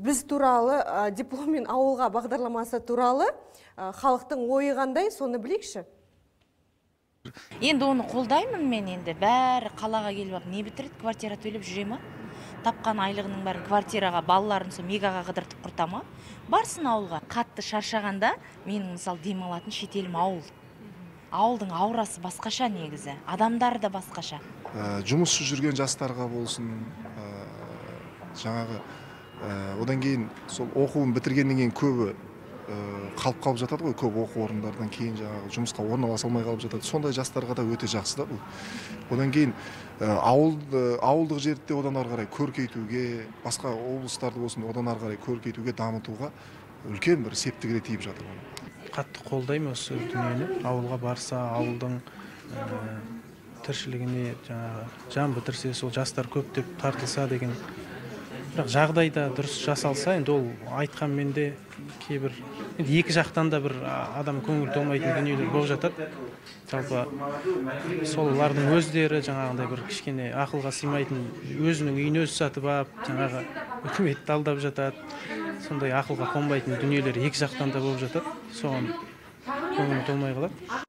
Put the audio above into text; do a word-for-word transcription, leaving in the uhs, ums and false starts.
біз туралы, дипломмен ауылға бағдарламасы туралы халықтың ойы қандай, соны білейікші. Енді оны қолдаймын мен, енді бәрі қалаға келіп не бітіреді, квартира төлеп жүре ма? Тапқан айлығының бәрін квартираға, балаларын сол мегаға қыдыртып құртама. Барсын ауылға. Қатты шаршағанда менің мысалы демалатын шетелім ауыл. Ауылдың аурасы басқаша негізі, адамдары да басқаша. Жұмыссыз жүрген жастарға болсын, жаңағы одан кейін сол оқуын бітіргеннен кейін көбі қалып қалып жатады ғой, көп оқу орындардан кейін жаңағы жұмысқа орналаса алмай қалып жатады. Сондай жастарға да өте жақсы да бұл. Одан кейін ауылдық жерді одан ары қарай көркейтуге, басқа облыстарды болсын одан ары қарай көркейтуге, дамытуға үлкен бір септігіне тиіп жатыр. Қатты қолдаймын осы дүниені. Ауылға барса, ауылдың тіршілігіне жан бітірсе, сол жастар көптеп тартылса деген. Бірақ жағдайда дұрыс жасалса, енді ол айтқанмен де кейбір екі жақтан да бір адам көңіл толмайтын дүниелер болып жатады. Жалпы солардың өздері жаңағындай бір кішкене ақылға сыймайтын, өзінің үйін өзі сатып алып, жаңағы үкіметті алдап жатады. Сондай ақылға қонбайтын дүниелер екі жақтан да болып жатады. Соған көңіл толмай қалады.